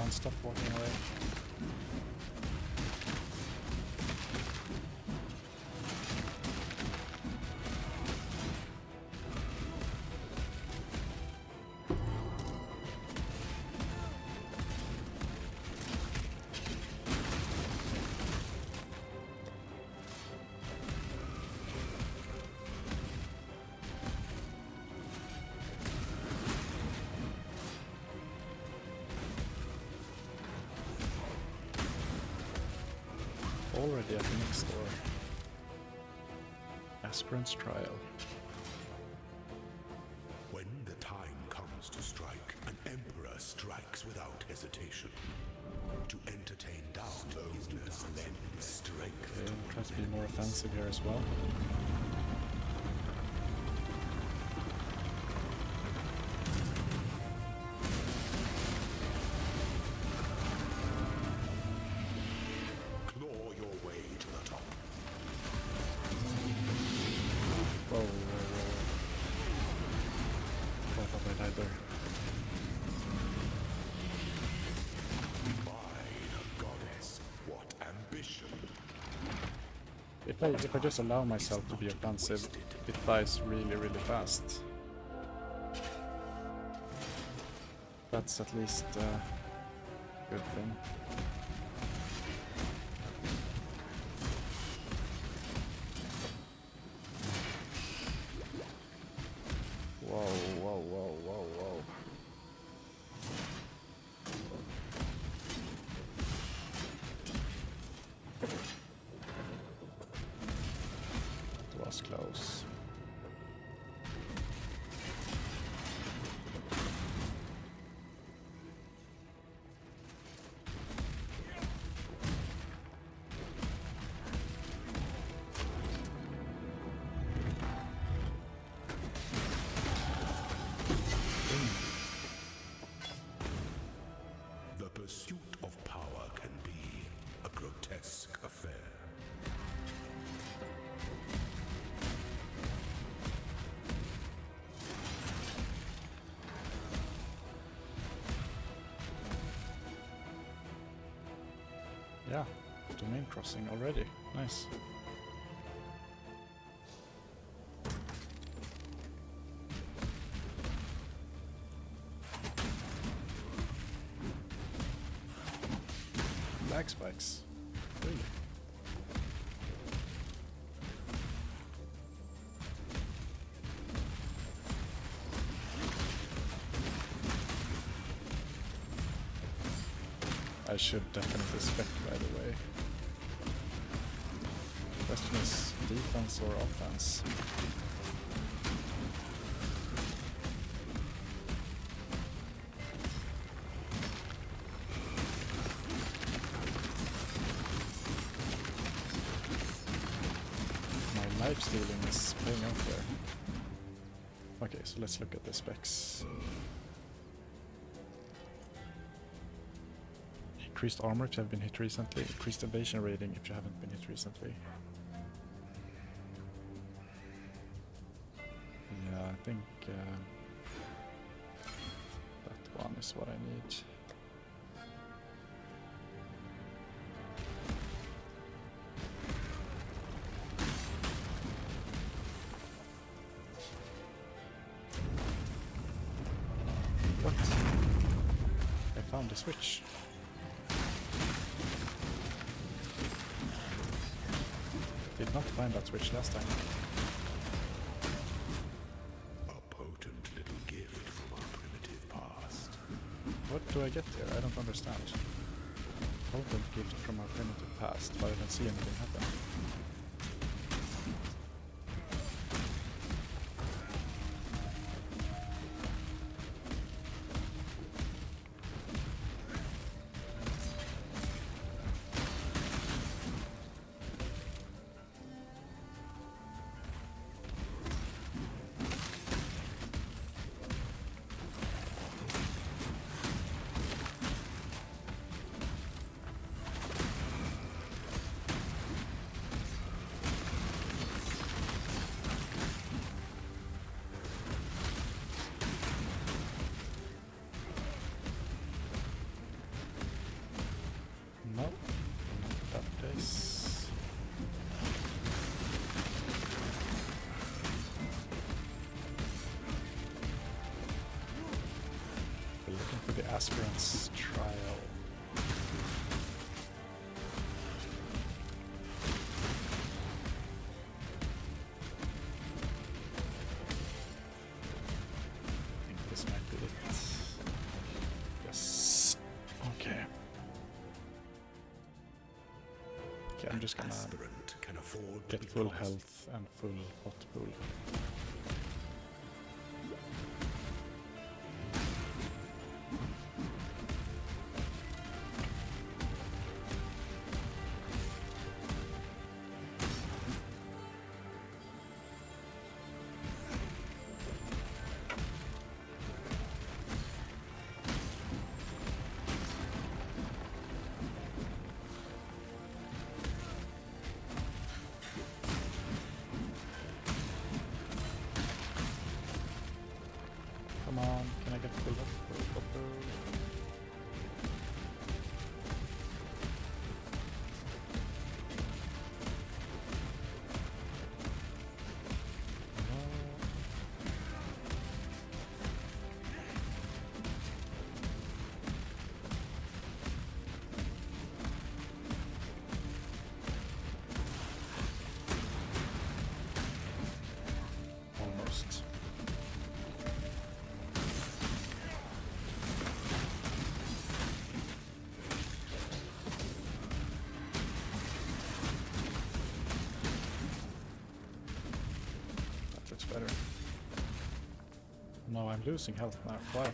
on, stop walking away. Already at the next door. Aspirant's Trial. When the time comes to strike, an emperor strikes without hesitation. To entertain doubt, boldness lends strength. Okay, try to be more offensive here as well. If I just allow myself to be offensive, it dies really fast. That's at least a good thing. Whoa. Was close. The pursuit of power can be a grotesque affair. Yeah, domain crossing already. Nice. Lag spikes. Really? I should definitely spec, by the way. Question is defense or offense? My life stealing is paying off there. Okay, so let's look at the specs. Increased armor if you have been hit recently. Increased evasion rating if you haven't been hit recently. Yeah, I think that one is what I need. What? I found the switch. Did not find that switch last time. A potent little gift from our primitive past. What do I get here? I don't understand. Potent gift from our primitive past, but I don't see anything happen. looking for the aspirant's trial. I think this might be it. Yes. Okay. Okay, I'm just gonna can afford get full health and full hot pool. Come on, can I get full hot pool? Almost. That looks better. No, I'm losing health now. Why?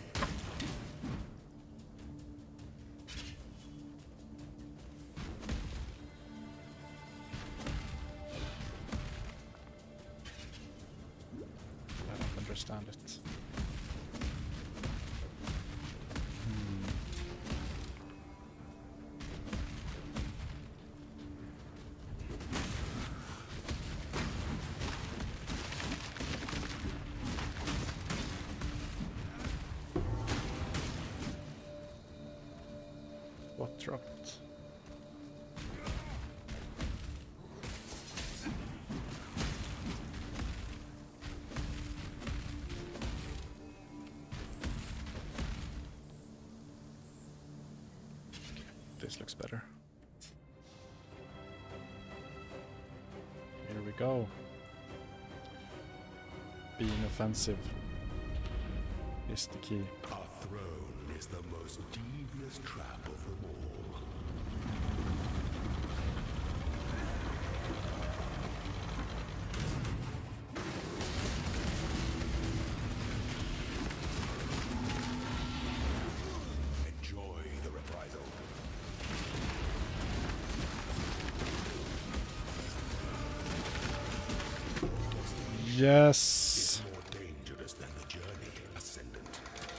I don't understand it. What dropped? Okay, this looks better. Here we go. Being offensive is the key. Our throne is the most devious trap of them all. Enjoy the reprisal. Yes. More dangerous than the journey, Ascendant.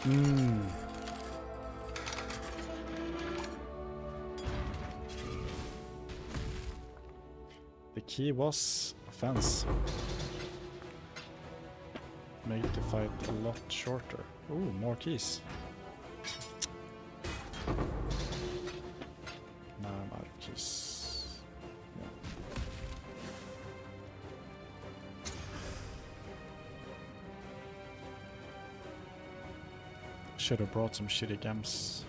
The key was offense. Made the fight a lot shorter. Ooh, more keys. Now I'm out of keys. Yeah. Should have brought some shitty gems.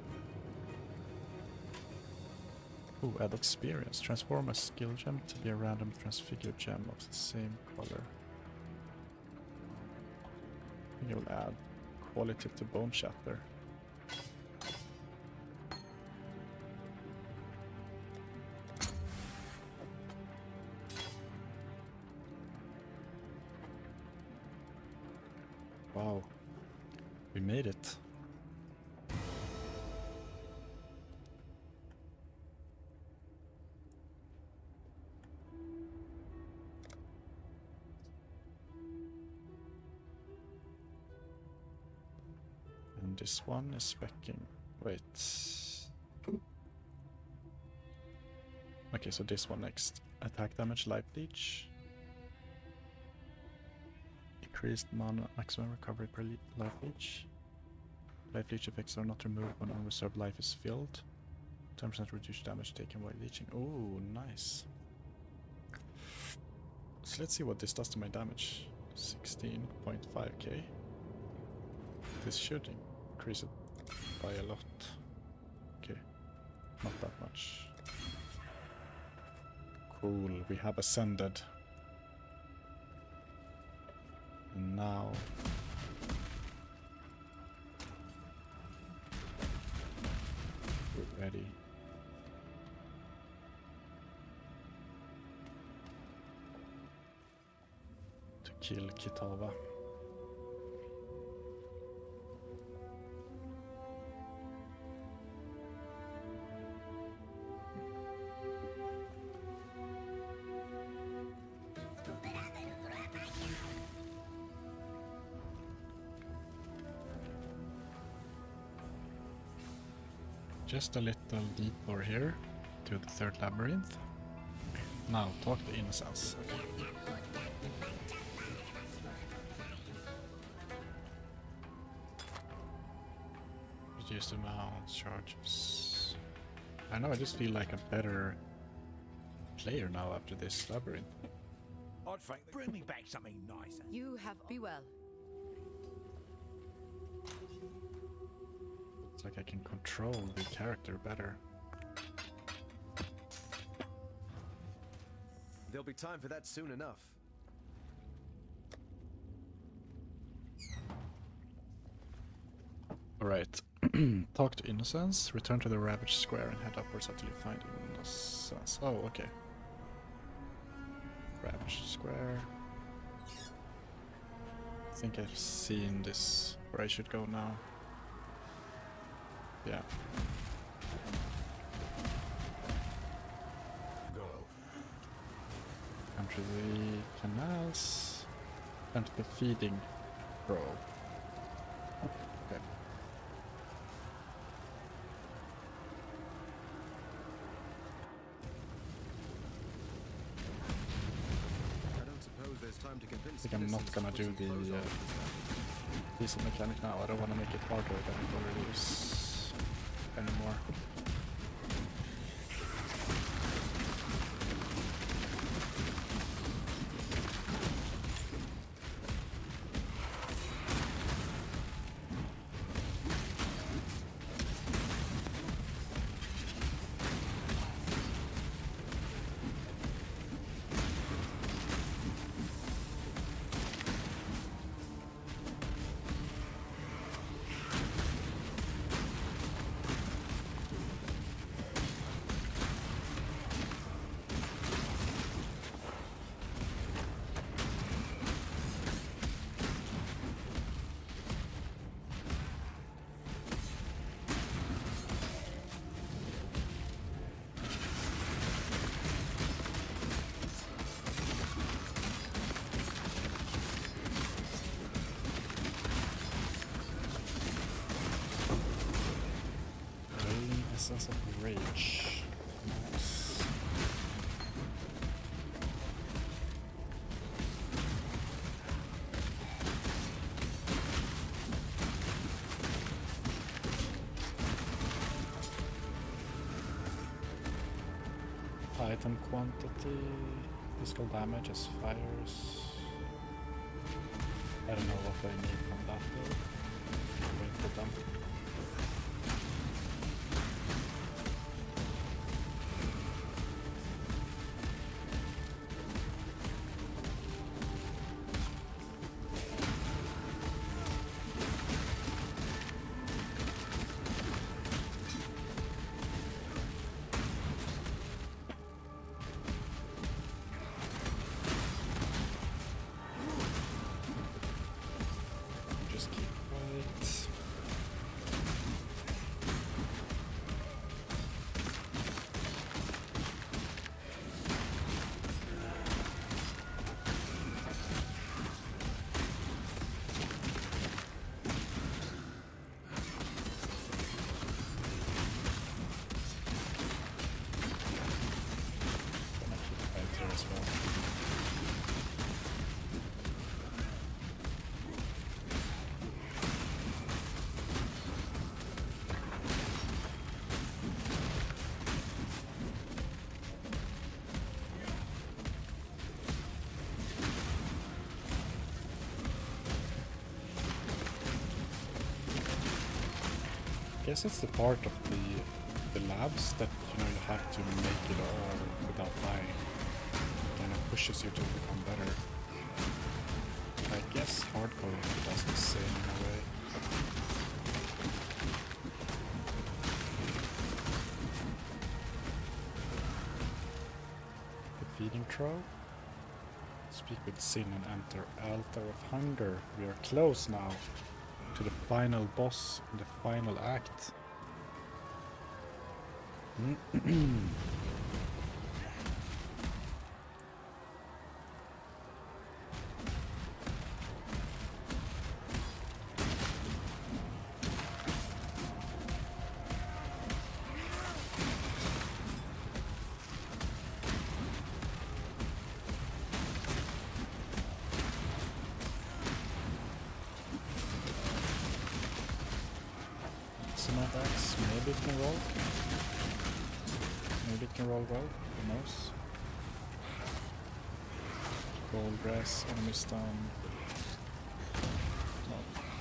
Ooh, add experience. Transform a skill gem to be a random transfigured gem of the same color. You'll add quality to Boneshatter. Wow, we made it. And this one is specking. Wait. Okay, so this one next. Attack damage, life leech. Increased mana, maximum recovery per life leech. Life leech effects are not removed when unreserved life is filled. 10% reduced damage taken while leeching. Oh, nice. So let's see what this does to my damage. 16.5k. This should increase it by a lot. Okay, not that much. Cool, we have ascended. And now we're ready. To kill Kitava. Just a little detour here to the third labyrinth. Now talk to innocence. Okay. Reduce the amount charges. I know, I just feel like a better player now after this labyrinth. I'd think bring me back something nicer. You have be well. It's like I can control the character better. There'll be time for that soon enough. Alright. Talk to Innocence, return to the Ravaged Square and head upwards until you find Innocence. Oh, okay. Ravaged Square. I think I've seen this where I should go now. Yeah. Go. Come to the canals. Come to the feeding grove. Okay. I don't suppose there's time to I convince. think I'm not gonna do the diesel mechanic now. I don't want to make it harder than it already is anymore. Essence of Rage. Nice. Item quantity, physical damage as fires. I don't know what I need from that though. Wait for them. Just keep quiet. guess it's the part of the labs that you have to make it all without dying. Kind of pushes you to become better. I guess hardcore does the same in a way. The feeding trough. Speak with Sin and enter Altar of Hunger. We are close now to the final boss in the final act. Axe, maybe it can roll. Maybe it can roll well, who knows? Gold grass, enemy stun. No.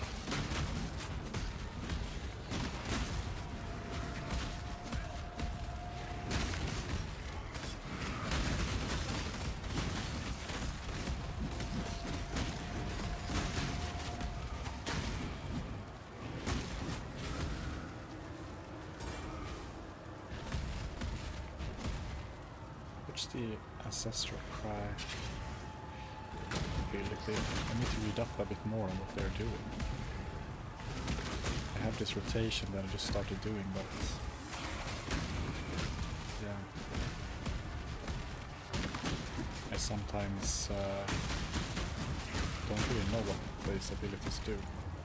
The ancestral cry ability. I need to read up a bit more on what they're doing. I have this rotation that I just started doing, but yeah, I sometimes don't really know what these abilities do.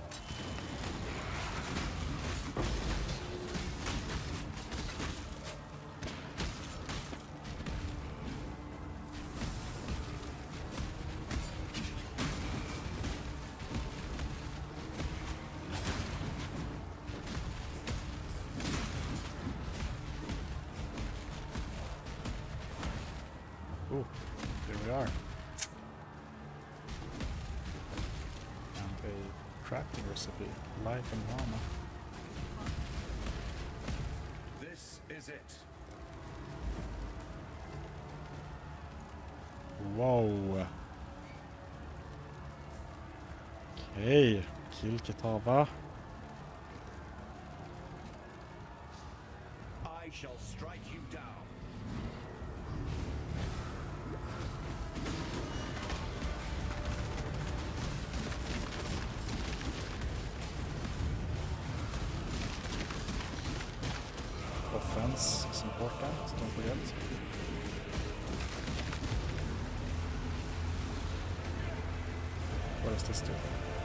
Oh, here we are. And a crafting recipe, life and mana. This is it. Whoa. Okay, kill Kitava. I shall strike you down. Offense is important, don't forget. What does this do?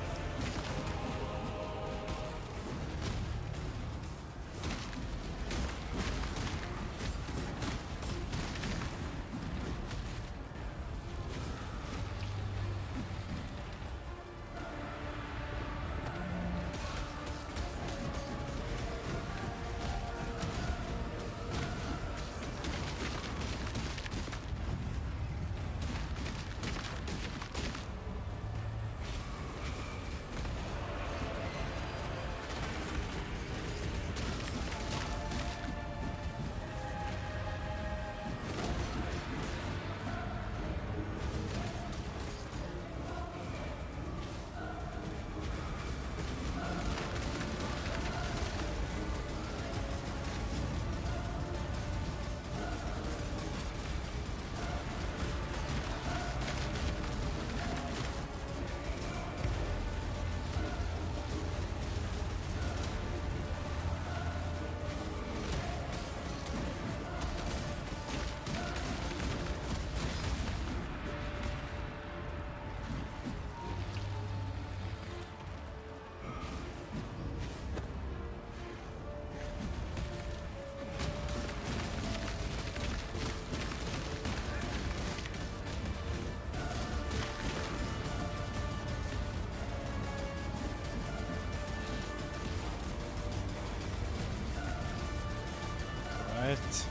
Right.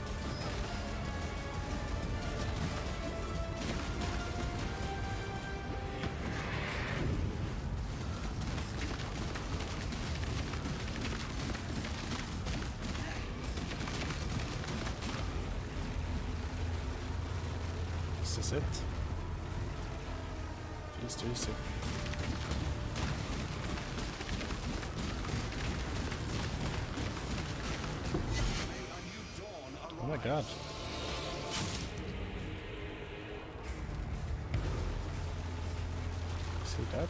This is it. Feels too easy. Oh my god. See that?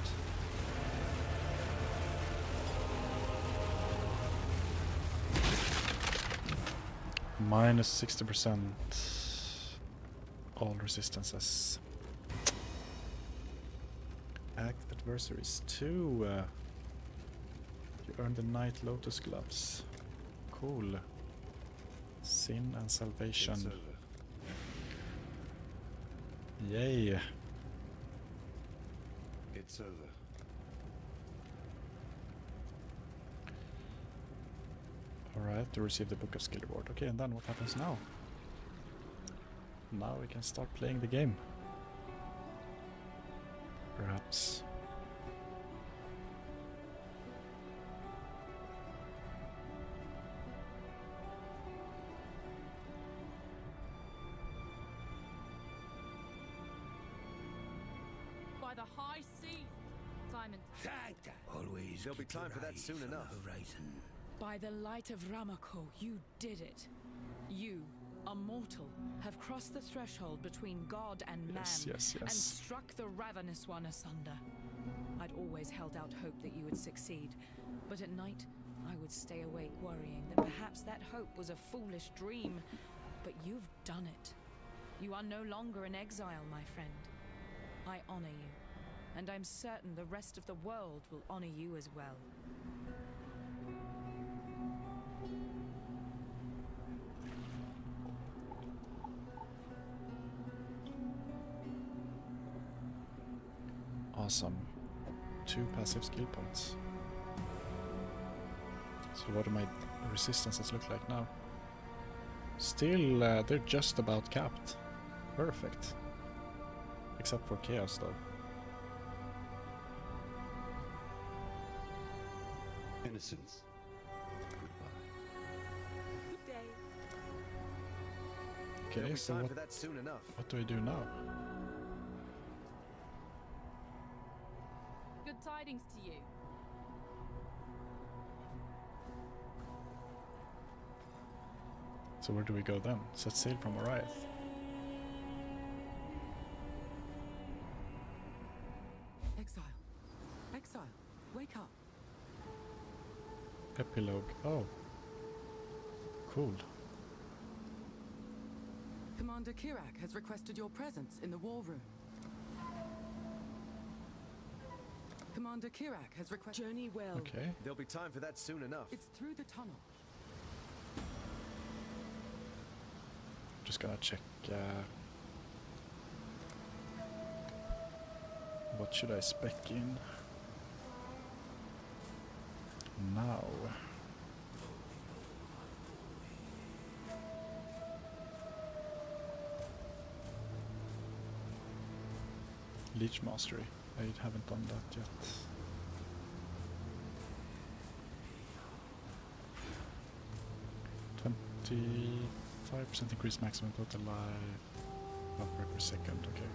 Minus 60% all resistances. Act adversaries 2. You earn the Night Lotus gloves. Cool. Sin and salvation. It's over. Yay. It's over. Alright, to receive the Book of Skill reward. Okay, and then what happens now? Now we can start playing the game. Perhaps. By the high sea, Simon. Always There'll be keep your time for that eyes soon on the enough. horizon. By the light of Ramako, you did it. You, a mortal, have crossed the threshold between God and man and struck the ravenous one asunder. I'd always held out hope that you would succeed, but at night I would stay awake worrying that perhaps that hope was a foolish dream. But you've done it. You are no longer an exile, my friend. I honor you, and I'm certain the rest of the world will honor you as well. Awesome. 2 passive skill points. So what do my resistances look like now? Still, they're just about capped. Perfect. Except for chaos though. Innocence. Goodbye. Good day. Okay, There'll be so time for that soon enough. what do I do now? Good tidings to you. So where do we go then? Set sail from Oriath. Exile. Exile. Wake up. Epilogue. Oh. Cool. Commander Kirak has requested your presence in the war room. Commander Kirak has requested... Journey well. Okay. There'll be time for that soon enough. It's through the tunnel. Just gonna check. What should I spec in? Now. Leech Mastery. I haven't done that yet. %5% increase maximum total life recovery per second, okay.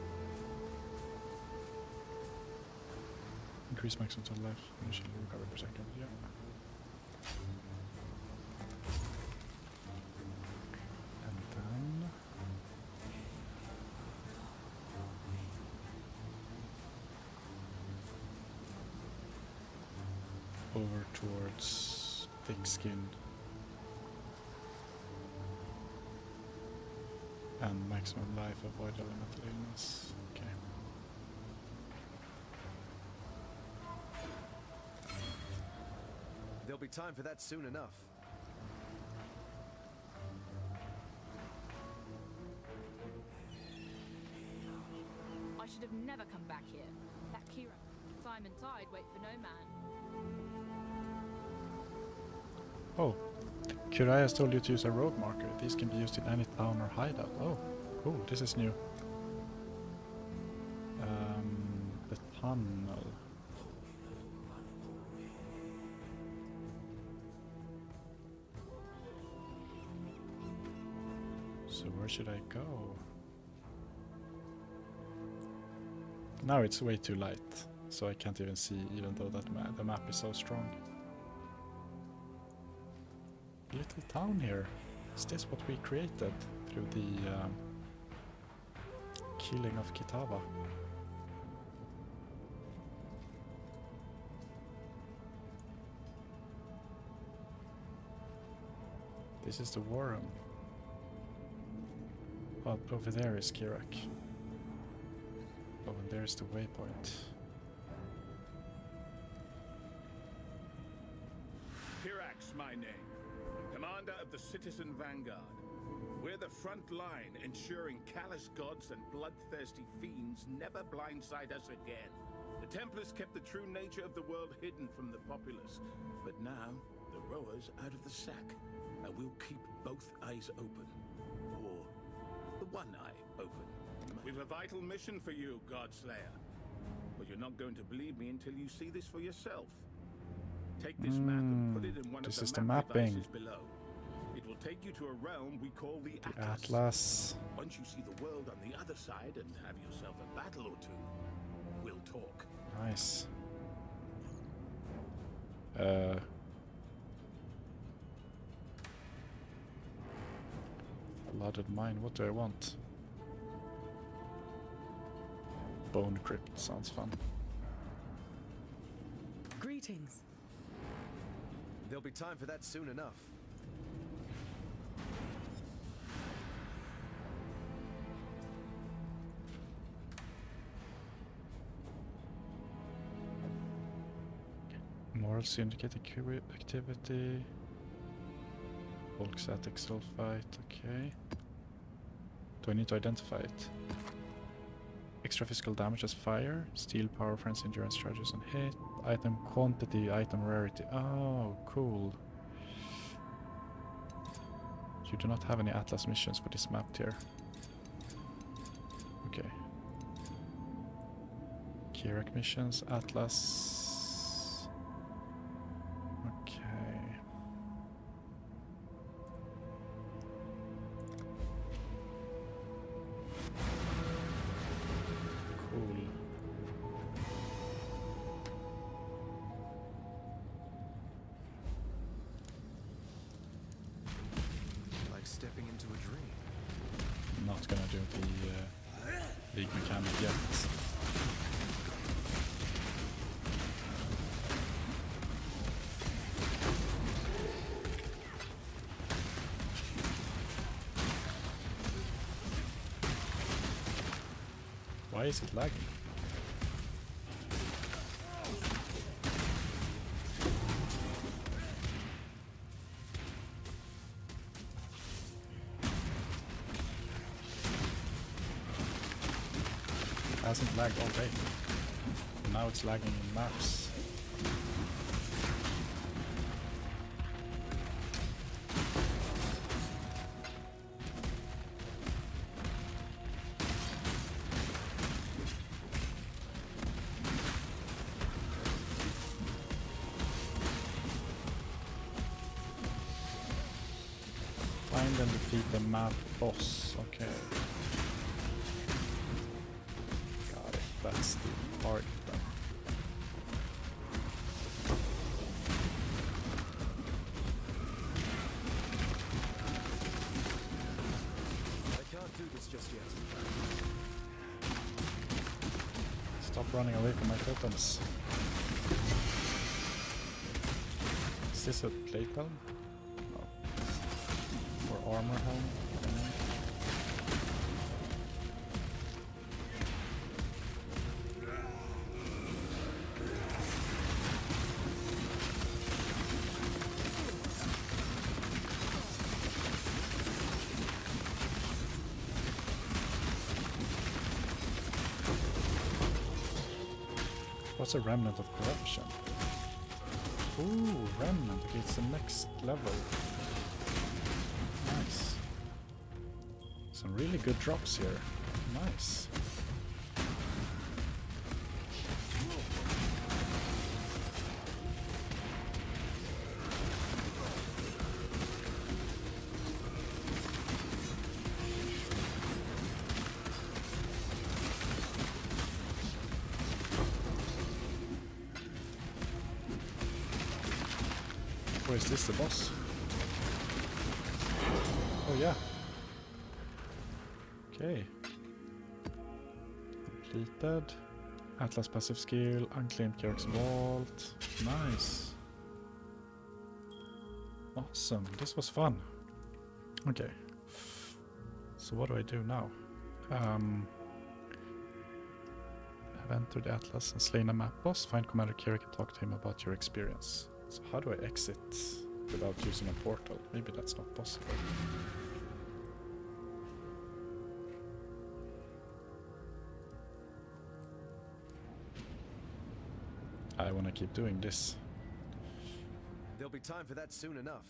Increase maximum total life initial recovery per second, yeah. And then over towards thick skin. And maximum life, avoid elemental illness. Okay. There'll be time for that soon enough. I should have never come back here. That Kira. Time and tide wait for no man. Oh, Curious told you to use a rogue marker. These can be used in any town or hideout. Oh, cool, this is new. The tunnel. So where should I go? Now it's way too light, so I can't even see, even though that the map is so strong. Little town here. Is this what we created through the killing of Kitava? This is the war room. Oh, over there is Kirak. Oh, and there's the waypoint. Kirak's my name, commander of the Citizen Vanguard. We're the front line, ensuring callous gods and bloodthirsty fiends never blindside us again. The Templars kept the true nature of the world hidden from the populace, but now the rowers out of the sack, and we'll keep both eyes open, or the one eye open. We've a vital mission for you, Godslayer. But you're not going to believe me until you see this for yourself. Take this map and put it in one of the map devices below. It will take you to a realm we call the Atlas. Once you see the world on the other side and have yourself a battle or two, we'll talk. Nice. Flooded mine, what do I want? Bone crypt sounds fun. Greetings. There'll be time for that soon enough. Moral Syndicate activity. Volksatic sulfite, okay. Do I need to identify it? Extra physical damage as fire, steel power, friends, endurance charges and hit, item quantity, item rarity. Oh, cool. You do not have any Atlas missions for this map here. Okay. Kirak missions, Atlas. Okay. Cool. Like stepping into a dream. I'm not gonna do the league mechanic yet. Why is it lagging? It hasn't lagged all day. Now it's lagging in maps. Find and defeat the map boss. Okay. Got it. That's the part then. I can't do this just yet. Stop running away from my totems. Is this a plate helm? No. Or armor helm? I don't know. What's a remnant of corruption? Ooh, remnant. Okay, it's the next level. Nice. Some really good drops here. Nice. Or is this the boss? Oh yeah. Okay. Completed. Atlas passive skill, unclaimed Kyric's vault. Nice. Awesome. This was fun. Okay. So what do I do now? I've entered the Atlas and slain a map boss. Find Commander Kyric and talk to him about your experience. So how do I exit without using a portal? Maybe that's not possible. I want to keep doing this. There'll be time for that soon enough.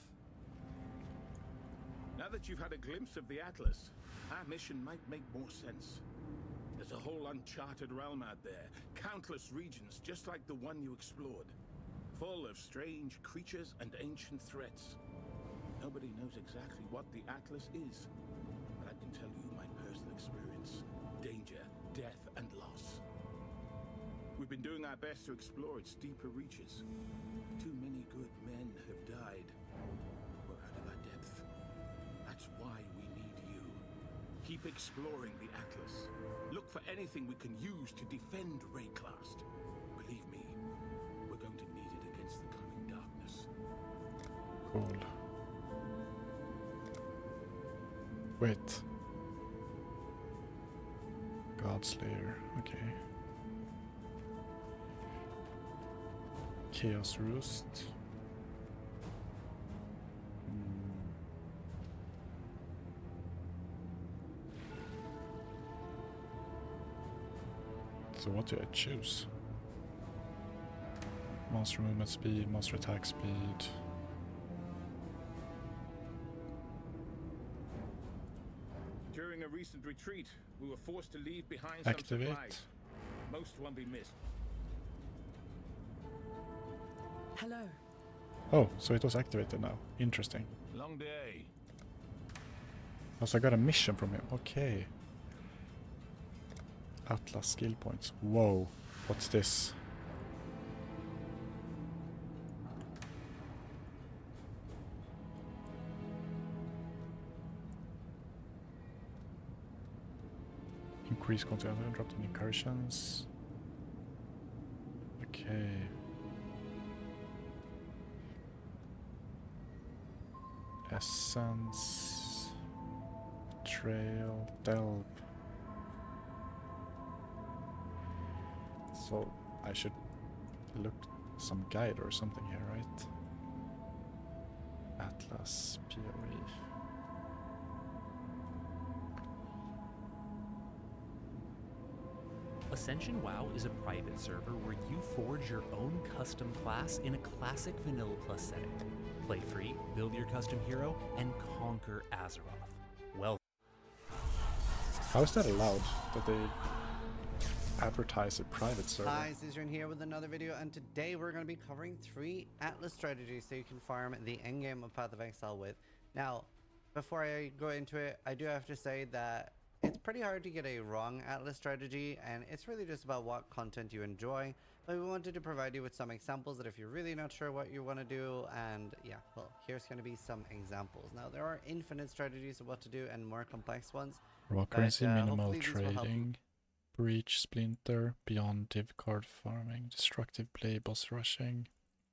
Now that you've had a glimpse of the Atlas, our mission might make more sense. There's a whole uncharted realm out there, countless regions just like the one you explored, full of strange creatures and ancient threats. Nobody knows exactly what the Atlas is, but I can tell you my personal experience: danger, death, and loss. We've been doing our best to explore its deeper reaches. Too many good men have died. We're out of our depth. That's why we need you. Keep exploring the Atlas. Look for anything we can use to defend Rayclast. Believe me, we're going to need it against the coming darkness. Cool. Wait. Godslayer, okay. Chaos Roost. So what do I choose? Monster movement speed, monster attack speed. During a recent retreat, we were forced to leave behind Activate. some supplies. Most won't be missed. Hello. Oh, so it was activated now. Interesting. Long day. Oh, so I got a mission from him. Okay. Atlas skill points. Whoa. What's this? Increase continental dropped in incursions. Okay. Essence. Trail. Delve. So I should look some guide or something here, right? Atlas POE. Ascension WoW is a private server where you forge your own custom class in a classic Vanilla Plus setting. Play free, build your custom hero, and conquer Azeroth. Well, how is that allowed that they advertise a private server? Hi, Cizern here with another video, and today we're going to be covering 3 Atlas strategies so you can farm the endgame of Path of Exile with. Now, before I go into it, I do have to say that it's pretty hard to get a wrong Atlas strategy, and it's really just about what content you enjoy. But we wanted to provide you with some examples that if you're really not sure what you want to do, and yeah, well, here's going to be some examples. Now, there are infinite strategies of what to do and more complex ones. Raw currency, minimal trading, breach, splinter, beyond div card farming, destructive play, boss rushing.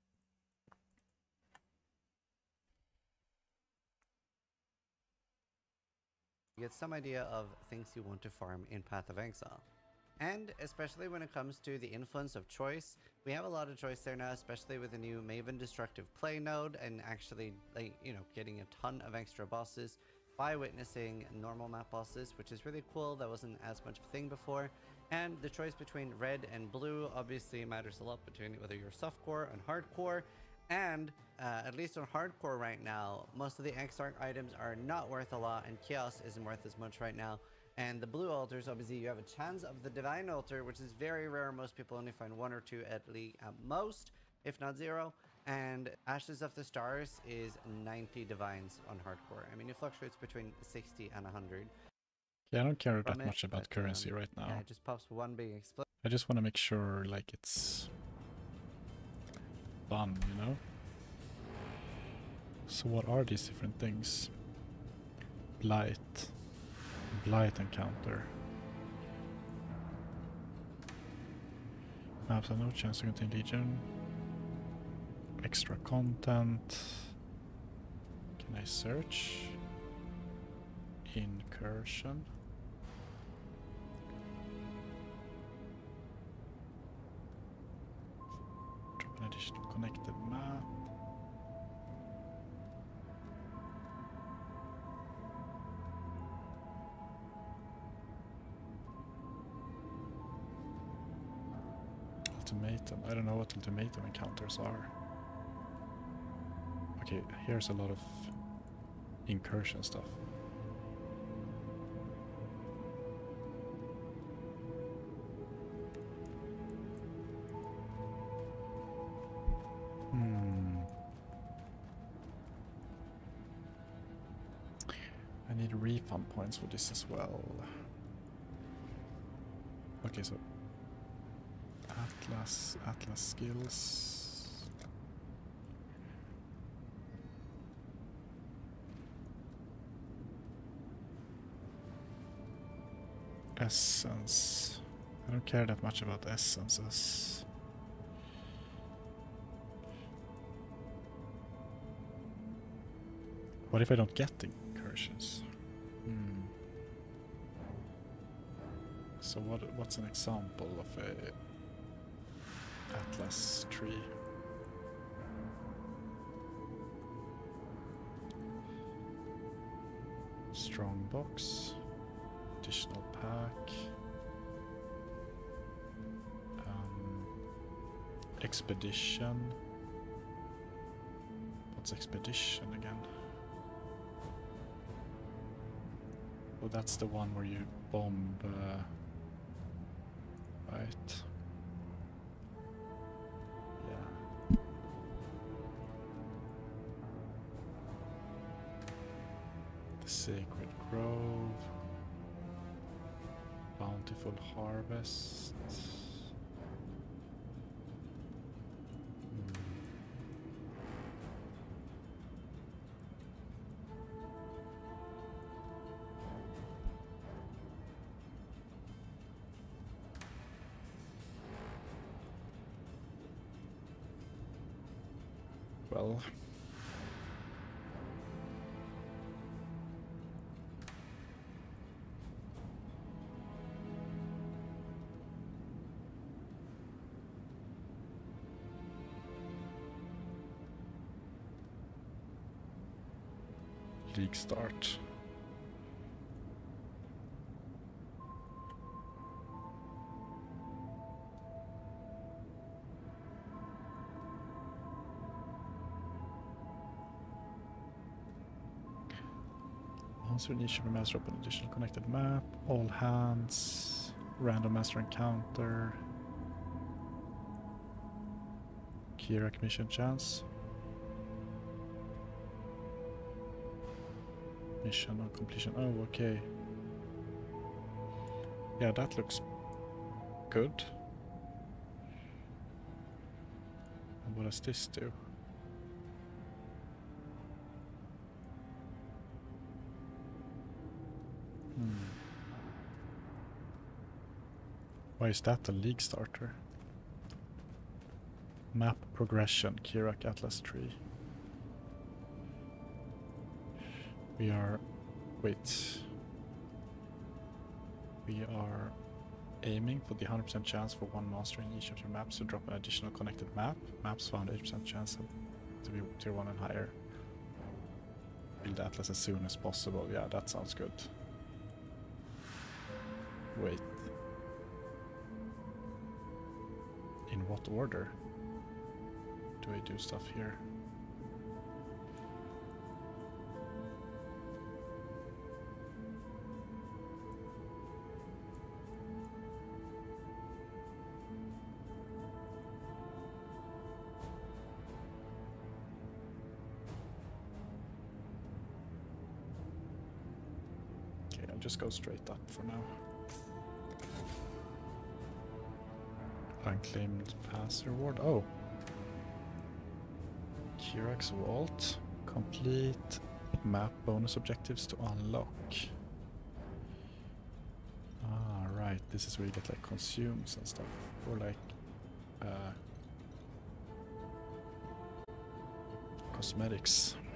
Get some idea of things you want to farm in Path of Exile. And especially when it comes to the influence of choice, we have a lot of choice there now, especially with the new Maven Destructive Play node and actually, like, you know, getting a ton of extra bosses by witnessing normal map bosses, which is really cool. That wasn't as much of a thing before. And the choice between red and blue obviously matters a lot between whether you're softcore and hardcore. And at least on hardcore right now, most of the Exarch items are not worth a lot, and Chaos isn't worth as much right now. And the blue altars, obviously you have a chance of the Divine Altar, which is very rare. Most people only find 1 or 2 at least at most, if not 0. And Ashes of the Stars is 90 divines on hardcore. I mean, it fluctuates between 60 and 100. Yeah, I don't care that much about currency right now. Yeah, it just pops one big explosion. I just want to make sure, like, it's fun, you know? So what are these different things? Blight. Blight encounter. Maps have no chance to contain Legion. Extra content. Can I search? Incursion. Drop an additional connected map. Ultimatum. I don't know what ultimatum encounters are. Okay, here's a lot of incursion stuff. I need refund points for this as well. Okay, so Atlas skills. Essence. I don't care that much about essences. What if I don't get incursions? So what's an example of a Atlas tree? Strong box, additional pack, expedition. What's expedition again? Oh, that's the one where you bomb, right? Yeah. The Sacred Grove. Bountiful Harvest. Well, league start. Monster niche of a master up an additional connected map, all hands, random master encounter, key recognition chance, mission on completion. Oh, okay. Yeah, that looks good. And what does this do? Why is that a league starter? Map progression, Kirak Atlas tree. We are... wait. We are aiming for the 100% chance for one monster in each of your maps to drop an additional connected map. Maps found 8% chance to be tier 1 and higher. Build Atlas as soon as possible. Yeah, that sounds good. Wait. In what order do I do stuff here? Okay, I'll just go straight up for now. Unclaimed pass reward. Oh. Kirak's Vault. Complete map bonus objectives to unlock. Ah, right. This is where you get like consumes and stuff, or like cosmetics.